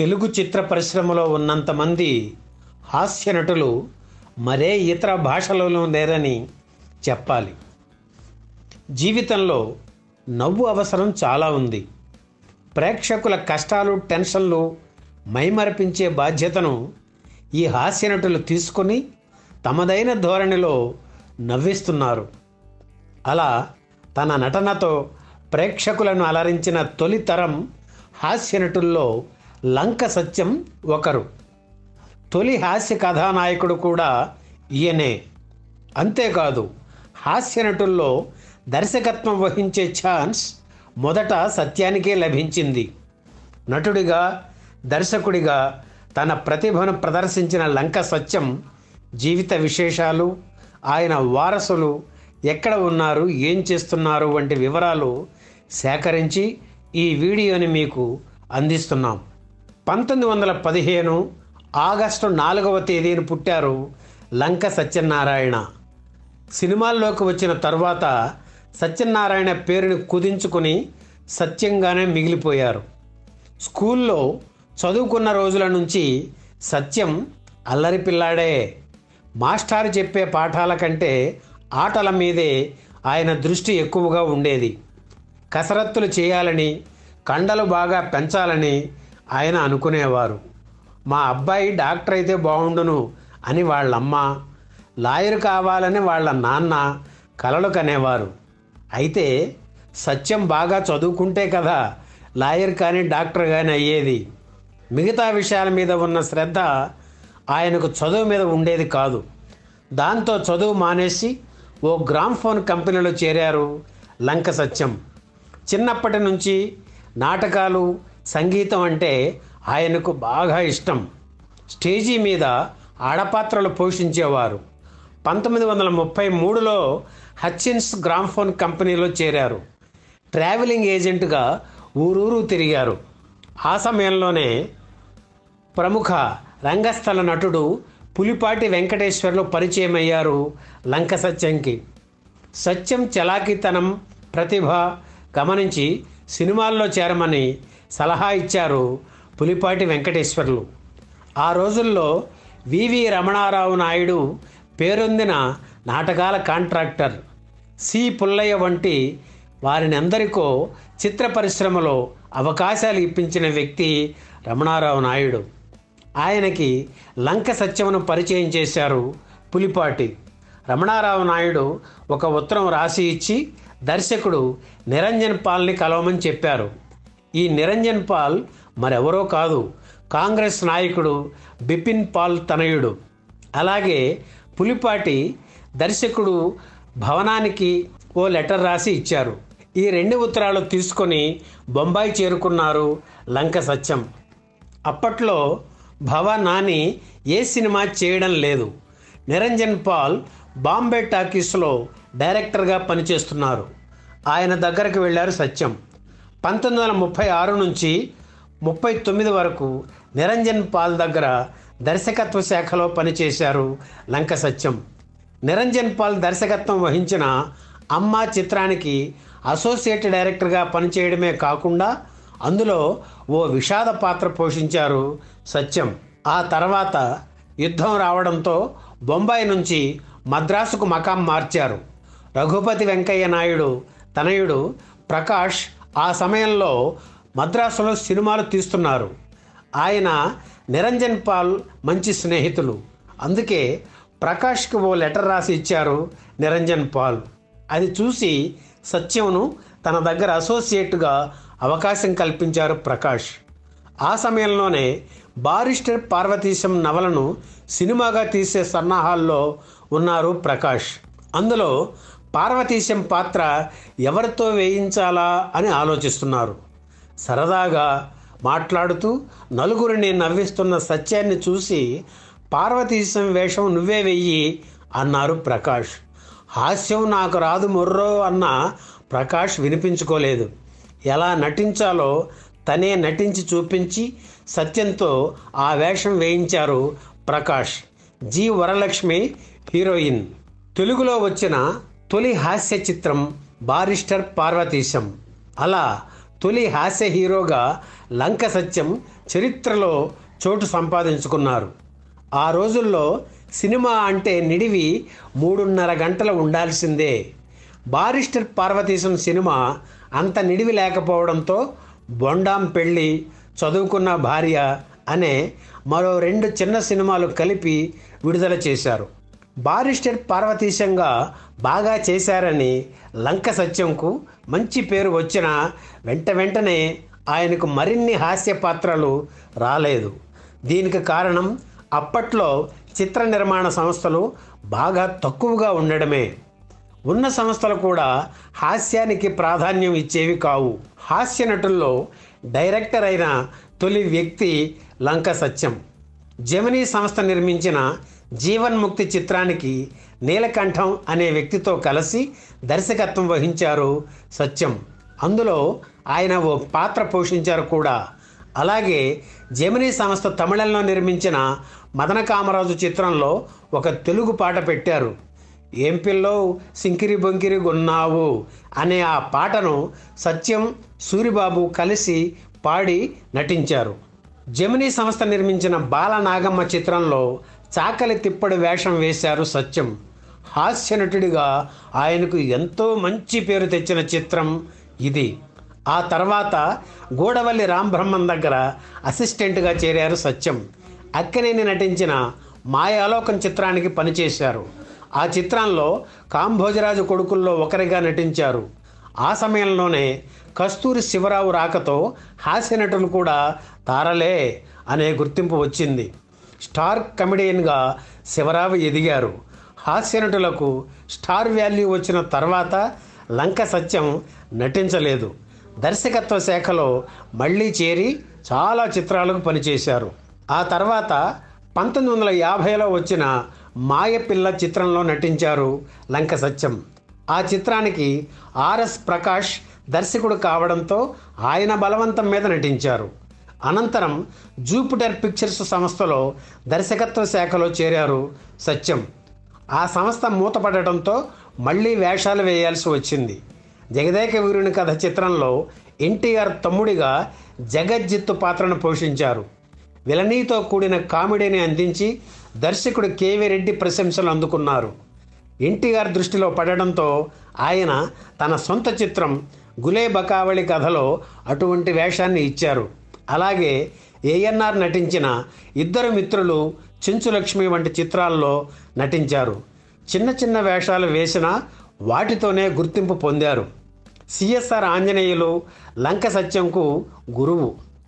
తెలుగు చిత్ర పరిశ్రమలో ఉన్నంతమంది హాస్య నటులు మరే ఇతర భాషలోనూ లేరని చెప్పాలి. జీవితంలో నవ్వు అవసరం చాలా ఉంది. ప్రేక్షకుల కష్టాలు, టెన్షన్లు మైమరపించే బాధ్యతను ఈ హాస్య నటులు తీసుకొని తమదైన ధోరణిలో నవ్విస్తున్నారు. అలా తన నటనతో ప్రేక్షకులను అలరించిన తొలి తరం హాస్య నటుల్లో లంక సత్యం ఒకరు. తొలి హాస్య కథానాయకుడు కూడా ఈయనే. అంతేకాదు, హాస్య నటుల్లో దర్శకత్వం వహించే ఛాన్స్ మొదట సత్యానికే లభించింది. నటుడిగా, దర్శకుడిగా తన ప్రతిభను ప్రదర్శించిన లంక సత్యం జీవిత విశేషాలు, ఆయన వారసులు ఎక్కడ ఉన్నారు, ఏం చేస్తున్నారు వంటి వివరాలు సేకరించి ఈ వీడియోని మీకు అందిస్తున్నాం. 1915 ఆగస్టు 4వ తేదీన పుట్టారు లంక సత్యనారాయణ. సినిమాల్లోకి వచ్చిన తర్వాత సత్యనారాయణ పేరుని కుదించుకుని సత్యంగానే మిగిలిపోయారు. స్కూల్లో చదువుకున్న రోజుల నుంచి సత్యం అల్లరి పిల్లాడే. మాస్టారు చెప్పే పాఠాల కంటే ఆటల మీదే ఆయన దృష్టి ఎక్కువగా ఉండేది. కసరత్తులు చేయాలని, కండలు బాగా పెంచాలని ఆయన అనుకునేవారు. మా అబ్బాయి డాక్టర్ అయితే బాగుండును అని వాళ్ళమ్మ, లాయర్ కావాలని వాళ్ళ నాన్న కలలు కనేవారు. అయితే సత్యం బాగా చదువుకుంటే కదా లాయర్ కానీ డాక్టర్ కానీ అయ్యేది. మిగతా విషయాల మీద ఉన్న శ్రద్ధ ఆయనకు చదువు మీద ఉండేది కాదు. దాంతో చదువు మానేసి ఓ గ్రామ్ఫోన్ కంపెనీలో చేరారు లంక సత్యం. చిన్నప్పటి నుంచి నాటకాలు, సంగీతం అంటే ఆయనకు బాగా ఇష్టం. స్టేజీ మీద ఆడపాత్రలు పోషించేవారు. 1933లో హచిన్స్ గ్రామ్ఫోన్ కంపెనీలో చేరారు. ట్రావెలింగ్ ఏజెంట్గా ఊరూరు తిరిగారు. ఆ సమయంలోనే ప్రముఖ రంగస్థల నటుడు పులిపాటి వెంకటేశ్వర్లు పరిచయం అయ్యారు లంక సత్యంకి. సత్యం చలాకీతనం, ప్రతిభ గమనించి సినిమాల్లో చేరమని సలహా ఇచ్చారు పులిపాటి వెంకటేశ్వర్లు. ఆ రోజుల్లో వివి రమణారావు నాయుడు పేరొందిన నాటకాల కాంట్రాక్టర్, సి పుల్లయ్య వంటి వారిని అందరికో చిత్ర పరిశ్రమలో అవకాశాలు ఇప్పించిన వ్యక్తి రమణారావు నాయుడు. ఆయనకి లంక సత్యమును పరిచయం చేశారు పులిపాటి. రమణారావు నాయుడు ఒక ఉత్తరం రాసి ఇచ్చి దర్శకుడు నిరంజన్ పాల్ని కలవమని చెప్పారు. ఈ నిరంజన్ పాల్ మరెవరో కాదు, కాంగ్రెస్ నాయకుడు బిపిన్ పాల్ తనయుడు. అలాగే పులిపాటి దర్శకుడు భవనానికి ఓ లెటర్ రాసి ఇచ్చారు. ఈ 2 ఉత్తరాలు తీసుకొని బొంబాయి చేరుకున్నారు లంక సత్యం. అప్పట్లో భవనాని ఏ సినిమా చేయడం లేదు. నిరంజన్ పాల్ బాంబే టాకీస్లో డైరెక్టర్గా పనిచేస్తున్నారు. ఆయన దగ్గరికి వెళ్ళారు సత్యం. 1936 నుంచి 39 వరకు నిరంజన్ పాల్ దగ్గర దర్శకత్వ శాఖలో పనిచేశారు లంక సత్యం. నిరంజన్ పాల్ దర్శకత్వం వహించిన అమ్మ చిత్రానికి అసోసియేట్ డైరెక్టర్గా పనిచేయడమే కాకుండా అందులో ఓ విషాద పాత్ర పోషించారు సత్యం. ఆ తర్వాత యుద్ధం రావడంతో బొంబాయి నుంచి మద్రాసుకు మకాం మార్చారు. రఘుపతి వెంకయ్య నాయుడు తనయుడు ప్రకాష్ ఆ సమయంలో మద్రాసులో సినిమాలు తీస్తున్నారు. ఆయన నిరంజన్ పాల్ మంచి స్నేహితులు. అందుకే ప్రకాష్కి ఓ లెటర్ రాసి ఇచ్చారు నిరంజన్ పాల్. అది చూసి సత్యంను తన దగ్గర అసోసియేట్గా అవకాశం కల్పించారు ప్రకాష్. ఆ సమయంలోనే బారిస్టర్ పార్వతీశం నవలను సినిమాగా తీసే సన్నాహాల్లో ఉన్నారు ప్రకాష్. అందులో పార్వతీశం పాత్ర ఎవరితో వేయించాలా అని ఆలోచిస్తున్నారు. సరదాగా మాట్లాడుతూ నలుగురిని నవ్విస్తున్న సత్యాన్ని చూసి పార్వతీశం వేషం నువ్వే వెయ్యి అన్నారు ప్రకాష్. హాస్యం నాకు రాదు మొర్రో అన్న ప్రకాష్ వినిపించుకోలేదు. ఎలా నటించాలో తనే నటించి చూపించి సత్యంతో ఆ వేషం వేయించారు ప్రకాష్. G Varalakshmi heroine. తెలుగులో వచ్చిన తొలి హాస్య చిత్రం బారిస్టర్ పార్వతీశం. అలా తొలి హాస్య హీరోగా లంక సత్యం చరిత్రలో చోటు సంపాదించుకున్నారు. ఆ రోజుల్లో సినిమా అంటే నిడివి 3.5 గంటలు ఉండాల్సిందే. బారిస్టర్ పార్వతీశం సినిమా అంత నిడివి లేకపోవడంతో బొండాం పెళ్ళి, చదువుకున్న భార్య అనే మరో 2 చిన్న సినిమాలు కలిపి విడుదల చేశారు. బారిస్టర్ పార్వతీశంగా బాగా చేశారని లంక సత్యంకు మంచి పేరు వచ్చిన వెంటనే ఆయనకు మరిన్ని హాస్య పాత్రలు రాలేదు. దీనికి కారణం అప్పట్లో చిత్ర నిర్మాణ సంస్థలు బాగా తక్కువగా ఉండడమే. ఉన్న సంస్థలు కూడా హాస్యానికి ప్రాధాన్యం ఇచ్చేవి కావు. హాస్య నటుల్లో డైరెక్టర్ అయిన తొలి వ్యక్తి లంక సత్యం. జెమినీ సంస్థ నిర్మించిన జీవన్ముక్తి చిత్రానికి నీలకంఠం అనే వ్యక్తితో కలిసి దర్శకత్వం వహించారు సత్యం. అందులో ఆయన ఓ పాత్ర పోషించారు కూడా. అలాగే జెమినీ సంస్థ తమిళంలో నిర్మించిన మదన కామరాజు చిత్రంలో ఒక తెలుగు పాట పెట్టారు. ఏం పిల్లో సింకిరి బొంకిరి గున్నావు అనే ఆ పాటను సత్యం, సూరిబాబు కలిసి పాడి నటించారు. జెమినీ సంస్థ నిర్మించిన బాలనాగమ్మ చిత్రంలో చాకలి తిప్పడి వేషం వేశారు సత్యం. హాస్య నటుడిగా ఆయనకు ఎంతో మంచి పేరు తెచ్చిన చిత్రం ఇది. ఆ తర్వాత గూడవల్లి రాంబ్రహ్మం దగ్గర అసిస్టెంట్గా చేరారు సత్యం. అక్కినేని నటించిన మాయాలోకం చిత్రానికి పనిచేశారు. ఆ చిత్రంలో కాంభోజరాజు కొడుకుల్లో ఒకరిగా నటించారు. ఆ సమయంలోనే కస్తూరి శివరావు రాకతో హాస్య నటులు కూడా తారలే అనే గుర్తింపు వచ్చింది. స్టార్ కమెడియన్గా శివరావు ఎదిగారు. హాస్య నటులకు స్టార్ వాల్యూ వచ్చిన తర్వాత లంక సత్యం నటించలేదు. దర్శకత్వ శాఖలో మళ్ళీ చేరి చాలా చిత్రాలకు పనిచేశారు. ఆ తర్వాత 1950లో వచ్చిన మాయపిల్ల చిత్రంలో నటించారు లంక సత్యం. ఆ చిత్రానికి ఆర్ఎస్ ప్రకాష్ దర్శకుడు కావడంతో ఆయన బలవంతం మీద నటించారు. అనంతరం జూపిటర్ పిక్చర్స్ సంస్థలో దర్శకత్వ శాఖలో చేరారు సత్యం. ఆ సంస్థ మూతపడటంతో మళ్ళీ వేషాలు వేయాల్సి వచ్చింది. జగదేక వీరుని కథ చిత్రంలో ఎన్టీఆర్ తమ్ముడిగా జగజ్జిత్తు పాత్రను పోషించారు. విలనీతో కూడిన కామెడీని అందించి దర్శకుడు కేవీ రెడ్డి ప్రశంసలు అందుకున్నారు. ఎన్టీఆర్ దృష్టిలో పడడంతో ఆయన తన సొంత చిత్రం గులే బకావళి కథలో అటువంటి వేషాన్ని ఇచ్చారు. అలాగే ఏఎన్ఆర్ నటించిన ఇద్దరు మిత్రులు, చెంచులక్ష్మి వంటి చిత్రాల్లో నటించారు. చిన్న చిన్న వేషాలు వేసినా వాటితోనే గుర్తింపు పొందారు. సిఎస్ఆర్ ఆంజనేయులు లంక సత్యంకు గురువు.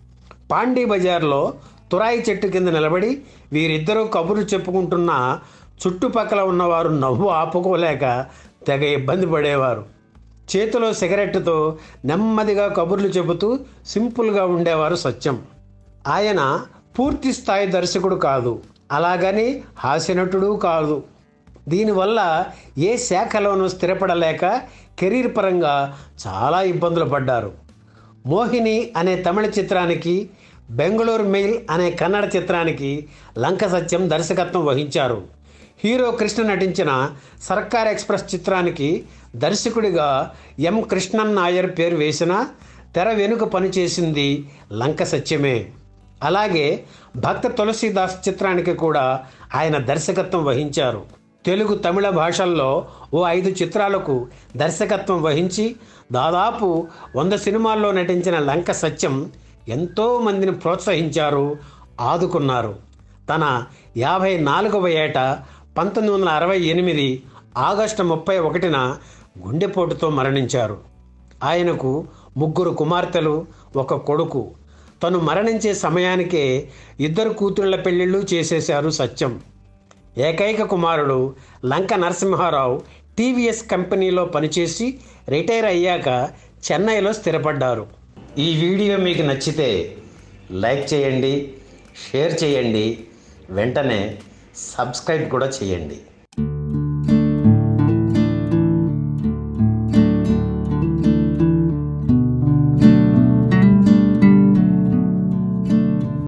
పాండీ బజార్లో తురాయి చెట్టు కింద నిలబడి వీరిద్దరూ కబుర్లు చెప్పుకుంటున్న చుట్టుపక్కల ఉన్నవారు నవ్వు ఆపుకోలేక తెగ ఇబ్బంది పడేవారు. చేతిలో సిగరెట్టుతో నెమ్మదిగా కబుర్లు చెబుతూ సింపుల్గా ఉండేవారు సత్యం. ఆయన పూర్తి స్థాయి దర్శకుడు కాదు, అలాగని హాస్యనటుడు కాదు. దీనివల్ల ఏ శాఖలోనూ స్థిరపడలేక కెరీర్ పరంగా చాలా ఇబ్బందులు పడ్డారు. మోహిని అనే తమిళ చిత్రానికి, బెంగళూరు మెయిల్ అనే కన్నడ చిత్రానికి లంక సత్యం దర్శకత్వం వహించారు. హీరో కృష్ణ నటించిన సర్కార్ ఎక్స్ప్రెస్ చిత్రానికి దర్శకుడిగా ఎం కృష్ణన్ నాయర్ పేరు వేసిన తెర వెనుక పనిచేసింది లంక సత్యమే. అలాగే భక్త తులసీదాస్ చిత్రానికి కూడా ఆయన దర్శకత్వం వహించారు. తెలుగు, తమిళ భాషల్లో ఓ 5 చిత్రాలకు దర్శకత్వం వహించి దాదాపు 100 సినిమాల్లో నటించిన లంక సత్యం ఎంతో మందిని ప్రోత్సహించారు, ఆదుకున్నారు. తన 54వ ఏట 1968 ఆగస్టు 31న గుండెపోటుతో మరణించారు. ఆయనకు 3 కుమార్తెలు, 1 కొడుకు. తను మరణించే సమయానికే 2 కూతుళ్ల పెళ్లిళ్ళు చేసేశారు సత్యం. ఏకైక కుమారుడు లంక నరసింహారావు టీవీఎస్ కంపెనీలో పనిచేసి రిటైర్ అయ్యాక చెన్నైలో స్థిరపడ్డారు. ఈ వీడియో మీకు నచ్చితే లైక్ చేయండి, షేర్ చేయండి, వెంటనే సబ్స్క్రైబ్ కూడా చేయండి.